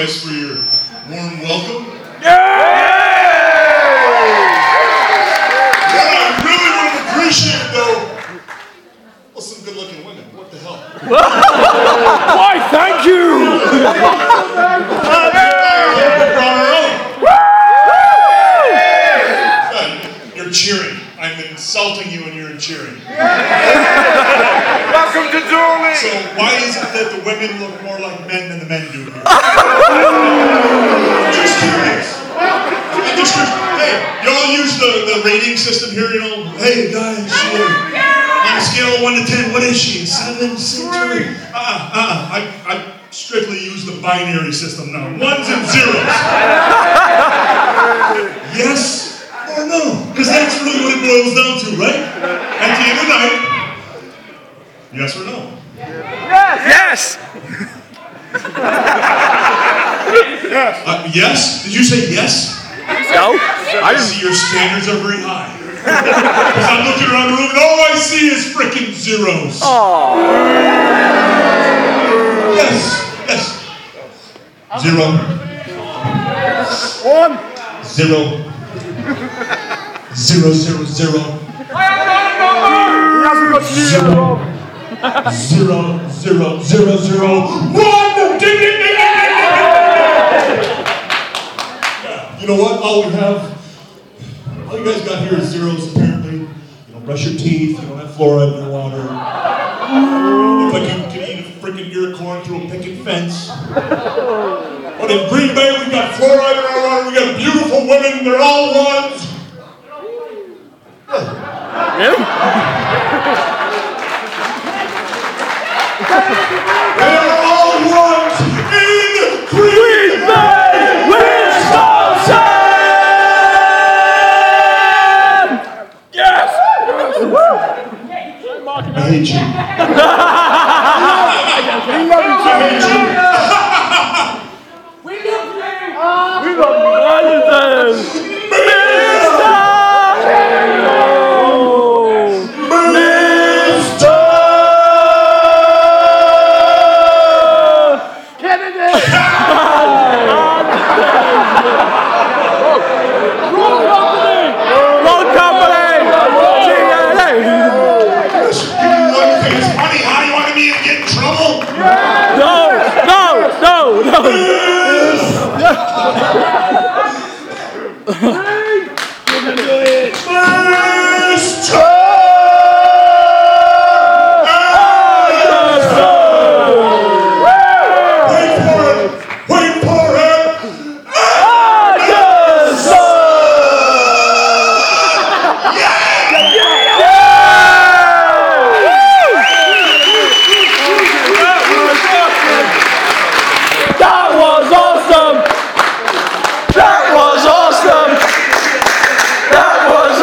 boys, for your warm welcome. What I really would have appreciated, though, was some good-looking women. What the hell? Why, thank you! You're cheering. I'm insulting you and you're cheering. Welcome to dueling! So why is it that the women look more like men than the men do here? I'm just curious. Hey, y'all use the rating system here, you know? Hey, guys, on a scale of 1 to 10, what is she? 7, 6, 3? I strictly use the binary system now. 1s and 0s. Yes or no? Because that's really what it boils down to, right? At the end of the night, yes or no? Yes! Yes? Did you say yes? No. I see your standards are very high. Because I'm looking around the room and all I see is frickin' zeros. Aww. Yes. 0. 1. 0. 0, 0, 0. 0, 0, 0, 0, 1! You know what? All you guys got here is zeros, apparently. You don't brush your teeth, you don't have fluoride in your water. Look like you can eat a freaking ear of corn through a picket fence. But in Green Bay, we got fluoride in our water, we got beautiful women, they're all ones. Really? They're all ones in Green Bay, Wisconsin! Yes! I hate you.